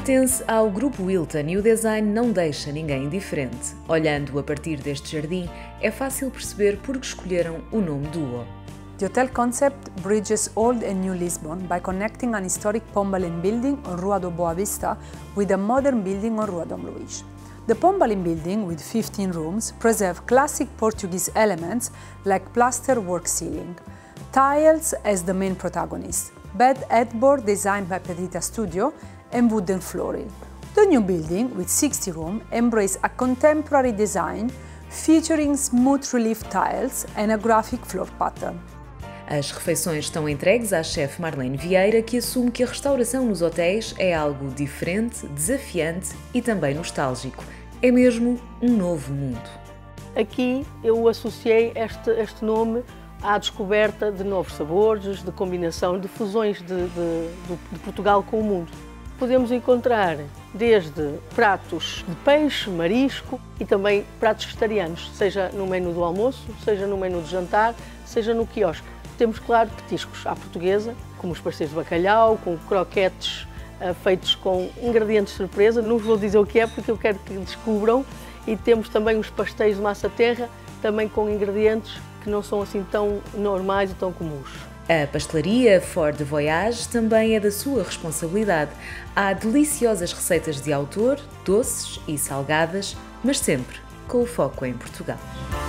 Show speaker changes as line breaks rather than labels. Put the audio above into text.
Pertence ao Grupo Wilton e o design não deixa ninguém indiferente. Olhando a partir deste jardim, é fácil perceber por que escolheram o nome Duo.
The hotel concept bridges old and new Lisbon by connecting an historic Pombalin building on Rua do Boa Vista with a modern building on Rua Dom Luís. The Pombalin building, with 15 rooms, preserve classic Portuguese elements like plasterwork ceiling, tiles as the main protagonist, bed headboard designed by Pedrita Studio, and wooden flooring. The new building, with 60 rooms, embraces a contemporary design featuring smooth relief tiles and a graphic floor pattern.
As refeições estão entregues à chefe Marlene Vieira, que assume que a restauração nos hotéis é algo diferente, desafiante e também nostálgico. É mesmo um novo mundo.
Aqui eu associei este nome à descoberta de novos sabores, de combinação, de fusões de Portugal com o mundo. Podemos encontrar desde pratos de peixe, marisco e também pratos vegetarianos, seja no menu do almoço, seja no menu do jantar, seja no quiosque. Temos, claro, petiscos à portuguesa, como os pastéis de bacalhau, com croquetes feitos com ingredientes de surpresa. Não vos vou dizer o que é, porque eu quero que descubram. E temos também os pastéis de massa terra, também com ingredientes que não são assim tão normais e tão comuns.
A pastelaria Fort de Voyage também é da sua responsabilidade. Há deliciosas receitas de autor, doces e salgadas, mas sempre com o foco em Portugal.